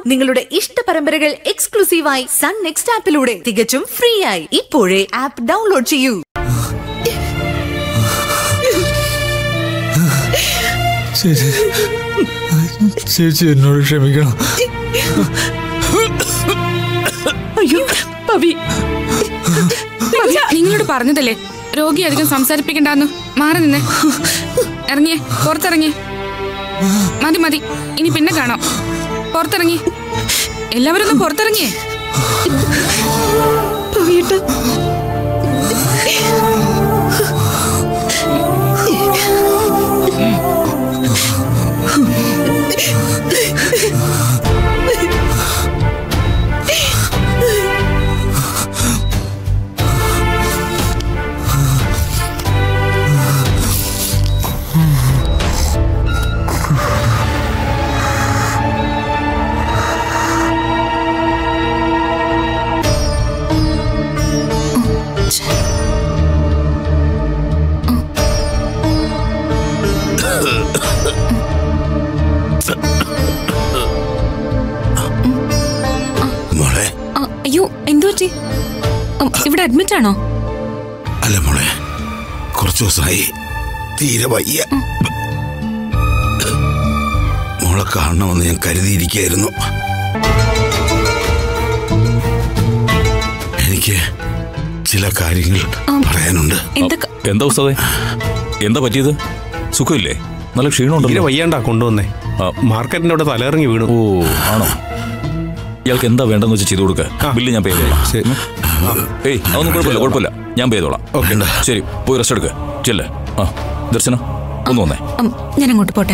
നിങ്ങളുടെ ഇഷ്ട പരമ്പരകൾ എക്സ്ക്ലൂസീവായി സൺ നെക്സ്റ്റ് ആപ്പിലൂടെ തികച്ചും ഫ്രീ ആയി ഇപ്പോഴേ ആപ്പ് ഡൗൺലോഡ് ചെയ്യൂ. ചേച്ചി എന്നോട് ക്ഷമിക്കണം. അയ്യോ പവി, നിങ്ങളോട് പറഞ്ഞതല്ലേ രോഗി അധികം സംസാരിപ്പിക്കണ്ടെന്ന്. മാറി നിന്നേ, ഇറങ്ങിയേ, പുറത്തിറങ്ങി. മതി മതി, ഇനി പിന്നെ കാണാം. പുറത്തിറങ്ങി, എല്ലാവരും ഒന്ന് പുറത്തിറങ്ങിയേ. അയ്യോ, എന്തു പറ്റി? ഇവിടെ അഡ്മിറ്റ് ആണോ? അല്ല മോളെ, കുറച്ചു ദിവസമായി തീരെ വയ്യ. മോളെ കാണണമെന്ന് ഞാൻ കരുതിയിരിക്കുകയായിരുന്നു. എനിക്ക് ചില കാര്യങ്ങൾ പറയാനുണ്ട്. എന്താ ഉസ്താദേ, എന്താ പറ്റിയത്? സുഖമില്ലേ? നല്ല ക്ഷീണമുണ്ടല്ലോ. വയ്യാണ്ടാ കൊണ്ടുവന്നേ. മാർക്കറ്റിന്റെ അവിടെ തലയിറങ്ങി വീണു. ഓ ആണോ? ഇയാൾക്ക് എന്താ വേണ്ടെന്ന് വെച്ചാൽ ചെയ്തു കൊടുക്കുക. ബില്ല് ഞാൻ പേ ചെയ്തോളാം. ഏയ് അതൊന്നും കുഴപ്പമില്ല, ഞാൻ പേ ചെയ്തോളാം. ശരി, പോയി റെസ്റ്റ് എടുക്കുക. ചെല്ലേ. ആ ദർശന ഒന്ന് വന്നേ. ഞാൻ അങ്ങോട്ട് പോട്ടെ.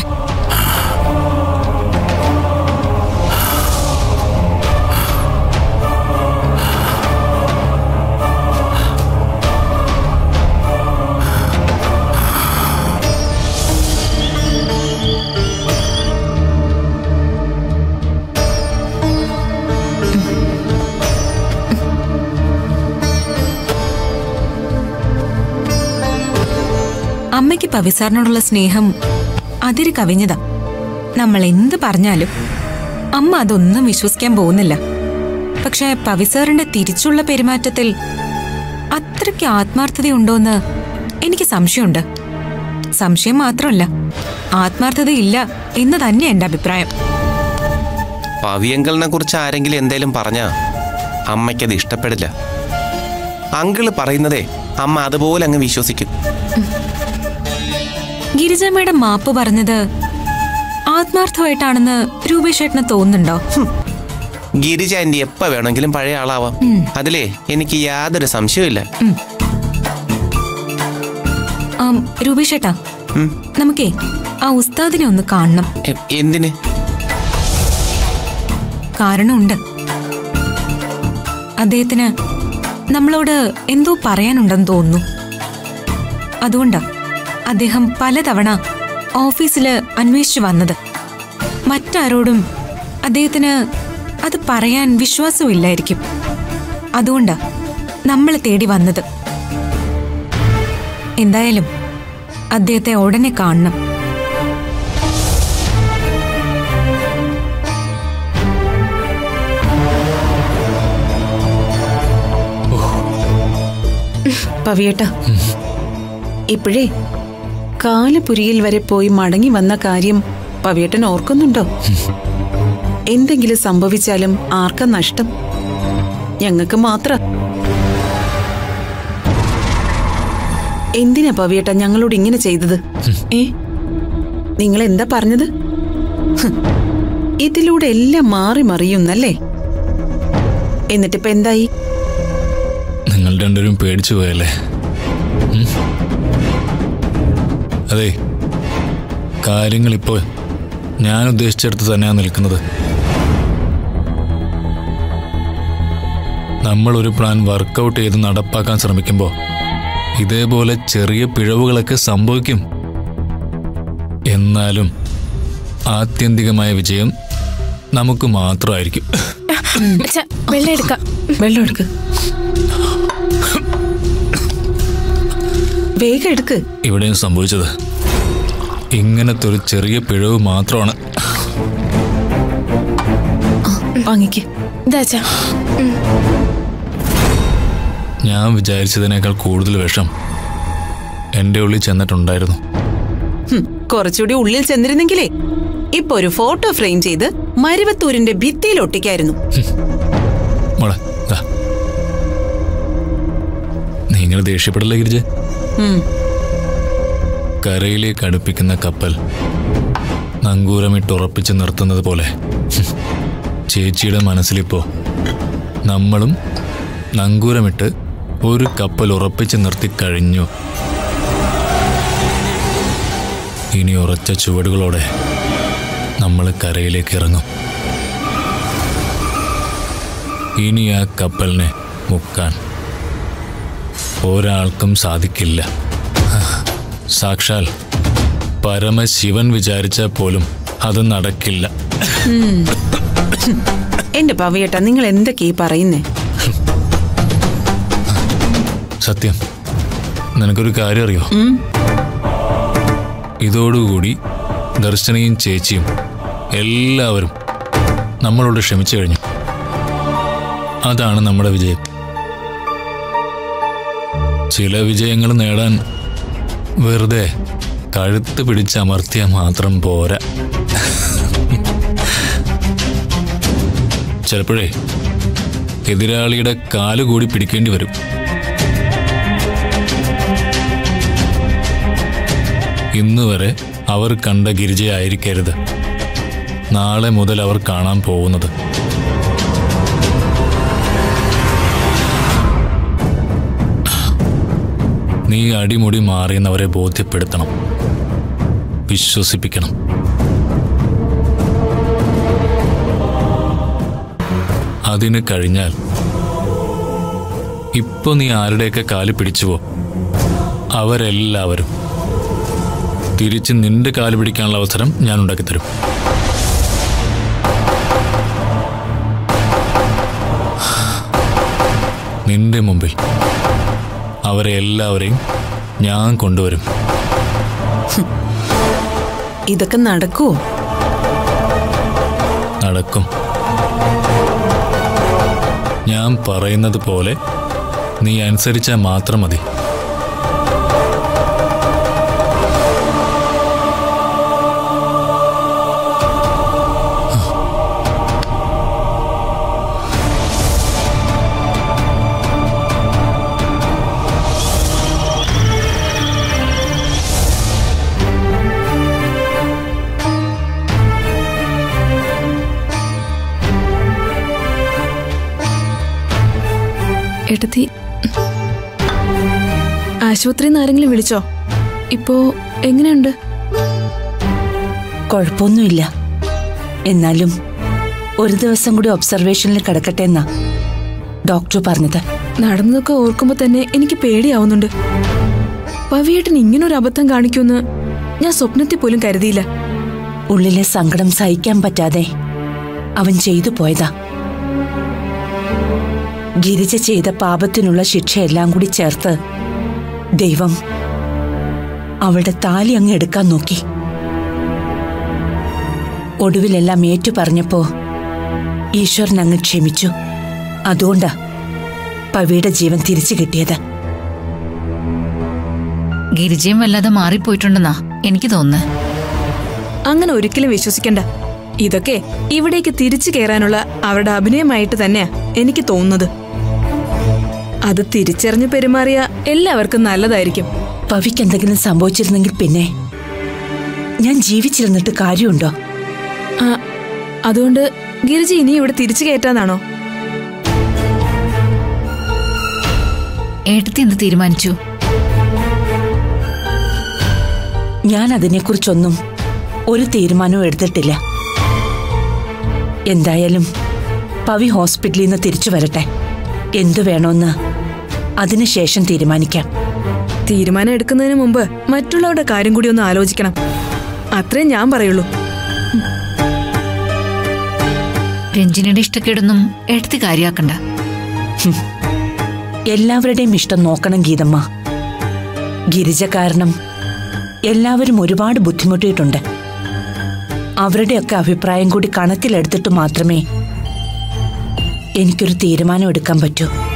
അമ്മയ്ക്ക് പവിസാറിനോടുള്ള സ്നേഹം അതിര് കവിഞ്ഞതാ. നമ്മൾ എന്ത് പറഞ്ഞാലും അമ്മ അതൊന്നും വിശ്വസിക്കാൻ പോകുന്നില്ല. പക്ഷെ പവിസാറിന്റെ തിരിച്ചുള്ള പെരുമാറ്റത്തിൽ അത്രയ്ക്ക് ആത്മാർത്ഥതയുണ്ടോന്ന് എനിക്ക് സംശയമുണ്ട്. സംശയം മാത്രമല്ല, ആത്മാർത്ഥതയില്ല എന്ന് തന്നെ എന്റെ അഭിപ്രായം. പവിയങ്കളിനെ കുറിച്ച് ആരെങ്കിലും എന്തേലും പറഞ്ഞാ അമ്മയ്ക്കത് ഇഷ്ടപ്പെടില്ല. അങ്കിള് പറയുന്നതേ അമ്മ അതുപോലെ അങ്ങ് വിശ്വസിക്കും. ഗിരിജമ്മയുടെ മാപ്പ് പറഞ്ഞത് ആത്മാർത്ഥമായിട്ടാണെന്ന് രൂപേഷേട്ടന് തോന്നുന്നുണ്ടോ? ഗിരിജ എന്റെ എപ്പ വേണമെങ്കിലും പഴയ ആളാവാം. അതിലേ എനിക്ക് യാതൊരു സംശയമില്ല. രൂപേഷേട്ടാ, നമുക്കേ ആ ഉസ്താദിനെ ഒന്ന് കാണണം. എന്തിന്? കാരണമുണ്ട്. അദ്ദേഹത്തിന് നമ്മളോട് എന്തോ പറയാനുണ്ടെന്ന് തോന്നുന്നു. അതുകൊണ്ടാ അദ്ദേഹം പലതവണ ഓഫീസില് അന്വേഷിച്ചു വന്നത്. മറ്റാരോടും അദ്ദേഹത്തിന് അത് പറയാൻ വിശ്വാസമില്ലായിരിക്കും. അതുകൊണ്ടാ നമ്മളെ തേടി വന്നത്. എന്തായാലും അദ്ദേഹത്തെ ഉടനെ കാണണം. പവിയേട്ടാ, ഇപ്പോഴേ കാലപുരിയിൽ വരെ പോയി മടങ്ങി വന്ന കാര്യം പവിയേട്ടൻ ഓർക്കുന്നുണ്ടോ? എന്തെങ്കിലും സംഭവിച്ചാലും ആർക്കാ നഷ്ടം? ഞങ്ങൾക്ക് മാത്രം. എന്തിനാ പവിയേട്ട ഞങ്ങളോട് ഇങ്ങനെ ചെയ്തത്? നിങ്ങൾ എന്താ പറഞ്ഞത്? ഇതിലൂടെ എല്ലാം മാറി മറിയുന്നല്ലേ? എന്നിട്ടിപ്പോ എന്തായി? നിങ്ങൾ രണ്ടുപേരും പേടിച്ചു പോയല്ലേ? അതെ, കാര്യങ്ങളിപ്പോൾ ഞാൻ ഉദ്ദേശിച്ചെടുത്ത് തന്നെയാണ് നിൽക്കുന്നത്. നമ്മളൊരു പ്ലാൻ വർക്കൗട്ട് ചെയ്ത് നടപ്പാക്കാൻ ശ്രമിക്കുമ്പോൾ ഇതേപോലെ ചെറിയ പിഴവുകളൊക്കെ സംഭവിക്കും. എന്നാലും ആത്യന്തികമായ വിജയം നമുക്ക് മാത്രമായിരിക്കും. വെള്ളം എടുക്കാം. വെള്ളം എടുക്ക്, വേഗം എടുക്ക്. ഇവിടെയും സംഭവിച്ചത് ഇങ്ങനത്തെ ഒരു ചെറിയ പിഴവ് മാത്രമാണ്. വാങ്ങിക്ക്. ഇതാച്ചാ. ഞാൻ വിചാരിച്ചതിനേക്കാൾ കൂടുതൽ വിഷം എന്റെ ഉള്ളിൽ ചെന്നിട്ടുണ്ടായിരുന്നു. കുറച്ചുകൂടി ഉള്ളിൽ ചെന്നിരുന്നെങ്കിലേ ഇപ്പൊ ഒരു ഫോട്ടോ ഫ്രെയിം ചെയ്ത് മരുവത്തൂരിന്റെ ഭിത്തിയിൽ ഒട്ടിക്കായിരുന്നു. മോളെ ദാ. നീ ഇങ്ങനെ ദേഷ്യപ്പെടില്ല ഗിരിജ. കരയിലേക്ക് അടുപ്പിക്കുന്ന കപ്പൽ നങ്കൂരമിട്ട് ഉറപ്പിച്ച് നിർത്തുന്നത് പോലെ ചേച്ചിയുടെ മനസ്സിലിപ്പോ നമ്മളും നങ്കൂരമിട്ട് ഒരു കപ്പൽ ഉറപ്പിച്ച് നിർത്തിക്കഴിഞ്ഞു. ഇനി ഉറച്ച ചുവടുകളോടെ നമ്മൾ കരയിലേക്ക് ഇറങ്ങും. ഇനി ആ കപ്പലിനെ മുക്കാൻ ഒരാൾക്കും സാധിക്കില്ല. സാക്ഷാൽ പരമശിവൻ വിചാരിച്ചാൽ പോലും അത് നടക്കില്ല. എന്റെ പവിയേട്ടാ, നിങ്ങൾ എന്തൊക്കെയാ പറയുന്നേ? സത്യം, നിനക്കൊരു കാര്യം അറിയോ? ഇതോടുകൂടി ദർശനയും ചേച്ചിയും എല്ലാവരും നമ്മളോട് ക്ഷമിച്ചു കഴിഞ്ഞു. അതാണ് നമ്മുടെ വിജയം. ചില വിജയങ്ങൾ നേടാൻ വെറുതെ കഴുത്ത് പിടിച്ചമർത്തിയാൽ മാത്രം പോരാ. ചിലപ്പോഴേ എതിരാളിയുടെ കാലുകൂടി പിടിക്കേണ്ടി വരും. ഇന്നുവരെ അവർ കണ്ട ഗിരിജയായിരിക്കരുത് നാളെ മുതൽ അവർ കാണാൻ പോകുന്നത്. നീ അടിമുടി മാറിയെന്നവരെ ബോധ്യപ്പെടുത്തണം, വിശ്വസിപ്പിക്കണം. അതിന് കഴിഞ്ഞാൽ ഇപ്പൊ നീ ആരുടെയൊക്കെ കാല് പിടിച്ചുവോ അവരെല്ലാവരും തിരിച്ച് നിന്റെ കാല് പിടിക്കാനുള്ള അവസരം ഞാൻ ഉണ്ടാക്കിത്തരും. നിന്റെ മുമ്പിൽ അവരെ എല്ലാവരെയും ഞാൻ കൊണ്ടുവരും. ഇതൊക്കെ നടക്കുവോ? നടക്കും. ഞാൻ പറയുന്നത് പോലെ നീ അനുസരിച്ചാൽ മാത്രം മതി. ഏട്ടത്തി, ആശുപത്രിയിൽ നിന്ന് ആരെങ്കിലും വിളിച്ചോ? ഇപ്പോ എങ്ങനെയുണ്ട്? കുഴപ്പമൊന്നുമില്ല. എന്നാലും ഒരു ദിവസം കൂടി ഒബ്സർവേഷനിൽ കിടക്കട്ടെ എന്നാ ഡോക്ടർ പറഞ്ഞത്. നടന്നതൊക്കെ ഓർക്കുമ്പോ തന്നെ എനിക്ക് പേടിയാവുന്നുണ്ട്. പവിയേട്ടൻ ഇങ്ങനൊരു അബദ്ധം കാണിക്കുമെന്ന് ഞാൻ സ്വപ്നത്തിൽ പോലും കരുതിയില്ല. ഉള്ളിലെ സങ്കടം സഹിക്കാൻ പറ്റാതെ അവൻ ചെയ്തു പോയതാ. ഗിരിജ ചെയ്ത പാപത്തിനുള്ള ശിക്ഷയെല്ലാം കൂടി ചേർത്ത് ദൈവം അവളുടെ താലി അങ്ങ് എടുക്കാൻ നോക്കി. ഒടുവിലെല്ലാം ഏറ്റു പറഞ്ഞപ്പോ ഈശ്വരൻ അങ്ങ് ക്ഷമിച്ചു. അതുകൊണ്ടാ പവിയുടെ ജീവൻ തിരിച്ചു കിട്ടിയത്. ഗിരിജയും വല്ലാതെ മാറിപ്പോയിട്ടുണ്ടെന്നാ എനിക്ക് തോന്നുന്നത്. അങ്ങനെ ഒരിക്കലും വിശ്വസിക്കണ്ട. ഇതൊക്കെ ഇവിടേക്ക് തിരിച്ചു കയറാനുള്ള അവരുടെ അഭിനയമായിട്ട് തന്നെയാ എനിക്ക് തോന്നുന്നത്. അത് തിരിച്ചറിഞ്ഞു പെരുമാറിയ എല്ലാവർക്കും നല്ലതായിരിക്കും. പവിക്ക് എന്തെങ്കിലും സംഭവിച്ചിരുന്നെങ്കിൽ പിന്നെ ഞാൻ ജീവിച്ചിരുന്നിട്ട് കാര്യമുണ്ടോ? അതുകൊണ്ട് ഗിരിജ ഇനി ഇവിടെ തിരിച്ചു കയറ്റാന്നാണോ? ഏട്ടത്തി എന്ത് തീരുമാനിച്ചു? ഞാൻ അതിനെക്കുറിച്ചൊന്നും ഒരു തീരുമാനവും എടുത്തിട്ടില്ല. എന്തായാലും പവി ഹോസ്പിറ്റലിൽ നിന്ന് തിരിച്ചു വരട്ടെ. എന്തു വേണോന്ന് അതിനുശേഷം തീരുമാനിക്കാം. തീരുമാനം എടുക്കുന്നതിന് മുമ്പ് മറ്റുള്ളവരുടെ കാര്യം കൂടി ഒന്ന് ആലോചിക്കണം. അത്രേ ഞാൻ പറയുള്ളൂ. രഞ്ജിനിയുടെ ഇഷ്ടക്കേടൊന്നും എടുത്ത് കാര്യാക്കണ്ട. എല്ലാവരുടെയും ഇഷ്ടം നോക്കണം ഗീതമ്മ. ഗിരിജ കാരണം എല്ലാവരും ഒരുപാട് ബുദ്ധിമുട്ടിയിട്ടുണ്ട്. അവരുടെയൊക്കെ അഭിപ്രായം കൂടി കണക്കിലെടുത്തിട്ട് മാത്രമേ എനിക്കൊരു തീരുമാനം എടുക്കാൻ പറ്റൂ.